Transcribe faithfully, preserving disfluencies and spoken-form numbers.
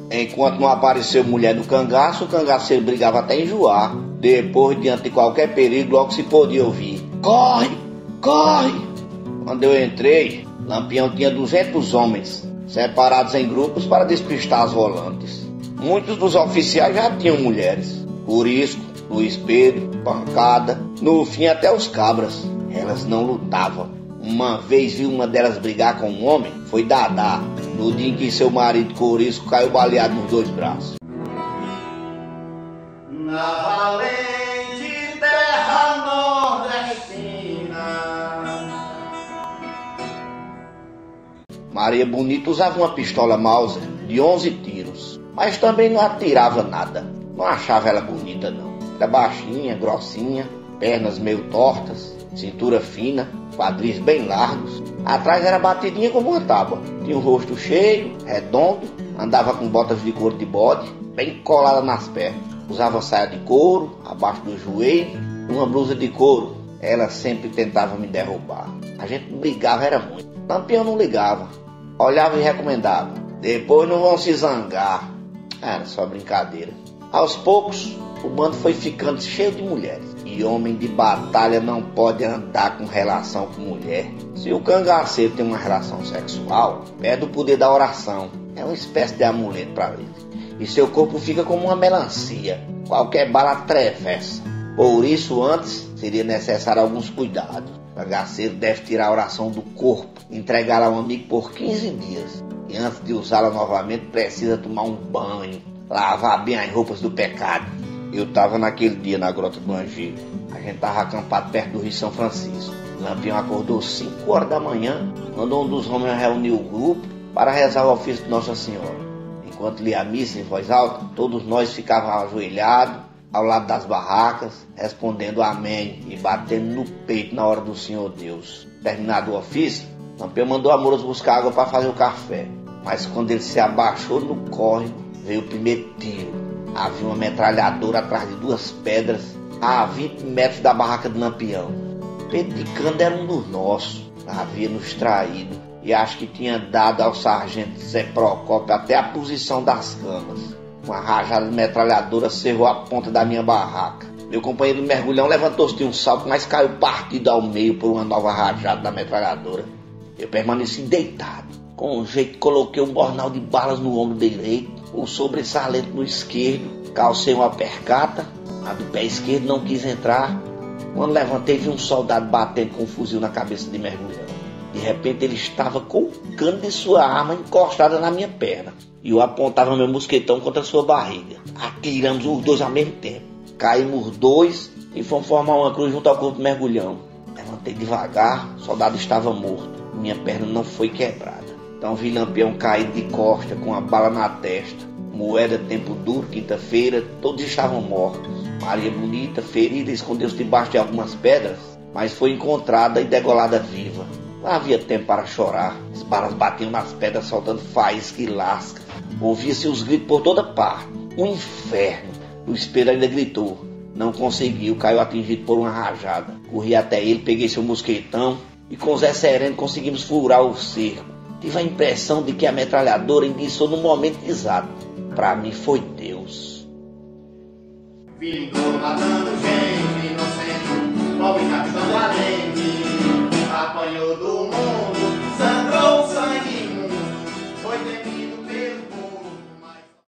Enquanto não apareceu mulher no cangaço, o cangaceiro brigava até enjoar. Depois, diante de qualquer perigo, logo se podia ouvir: corre, corre! Quando eu entrei, Lampião tinha duzentos homens, separados em grupos para despistar as volantes. Muitos dos oficiais já tinham mulheres: Curisco, Luiz Pedro, Pancada, no fim até os cabras. Elas não lutavam. Uma vez vi uma delas brigar com um homem, foi Dadá, no dia em que seu marido Curisco caiu baleado nos dois braços. Na valente terra nordestina, Maria Bonita usava uma pistola Mauser de onze tiros, mas também não atirava nada. Não achava ela bonita não. Era baixinha, grossinha, pernas meio tortas, cintura fina, quadris bem largos. Atrás era batidinha como uma tábua. Tinha o rosto cheio, redondo, andava com botas de couro de bode, bem colada nas pernas. Usava saia de couro, abaixo do joelho, uma blusa de couro. Ela sempre tentava me derrubar. A gente brigava, era muito. Lampião não ligava, olhava e recomendava: depois não vão se zangar. Era só brincadeira. Aos poucos, o bando foi ficando cheio de mulheres. E homem de batalha não pode andar com relação com mulher. Se o cangaceiro tem uma relação sexual, perde o poder da oração. É uma espécie de amuleto para ele. E seu corpo fica como uma melancia. Qualquer bala atravessa. Por isso, antes, seria necessário alguns cuidados. O cangaceiro deve tirar a oração do corpo, entregá-la a um amigo por quinze dias. E antes de usá-la novamente, precisa tomar um banho, lavar bem as roupas do pecado. Eu estava naquele dia na Grota do Angico. A gente estava acampado perto do Rio São Francisco. Lampião acordou cinco horas da manhã, mandou um dos homens reunir o grupo para rezar o ofício de Nossa Senhora. Enquanto lia a missa em voz alta, todos nós ficávamos ajoelhados ao lado das barracas, respondendo amém e batendo no peito na hora do Senhor Deus. Terminado o ofício, Lampião mandou Amoroso buscar água para fazer o café. Mas quando ele se abaixou no córrego, veio o primeiro tiro. Havia uma metralhadora atrás de duas pedras, a vinte metros da barraca de Lampião. Pedro de Cândido era um dos nossos, havia nos traído, e acho que tinha dado ao sargento Zé Procópio até a posição das camas. Uma rajada de metralhadora cerrou a ponta da minha barraca. Meu companheiro mergulhão levantou-se de um salto, mas caiu partido ao meio por uma nova rajada da metralhadora. Eu permaneci deitado. Com um jeito coloquei um bornal de balas no ombro direito, o sobressalento no esquerdo, calcei uma percata, a do pé esquerdo não quis entrar. Quando levantei, vi um soldado batendo com um fuzil na cabeça de mergulhão. De repente ele estava com o cano de sua arma encostada na minha perna, e eu apontava meu mosquetão contra sua barriga. Atiramos os dois ao mesmo tempo. Caímos os dois e fomos formar uma cruz junto ao corpo do mergulhão. Levantei devagar, o soldado estava morto. Minha perna não foi quebrada. Então vi Lampião cair de costa com a bala na testa. Moeda, tempo duro, quinta-feira, todos estavam mortos. Maria Bonita, ferida, escondeu-se debaixo de algumas pedras, mas foi encontrada e degolada viva. Não havia tempo para chorar. As balas batiam nas pedras, soltando faísca e lasca. Ouvia-se os gritos por toda parte. Um inferno. O espelho ainda gritou. Não conseguiu, caiu atingido por uma rajada. Corri até ele, peguei seu mosquetão e com Zé Sereno conseguimos furar o cerco. Tive a impressão de que a metralhadora iniciou no momento exato. Para mim foi Deus. vingou matando gente inocente, pobre capitão valente, apanhou do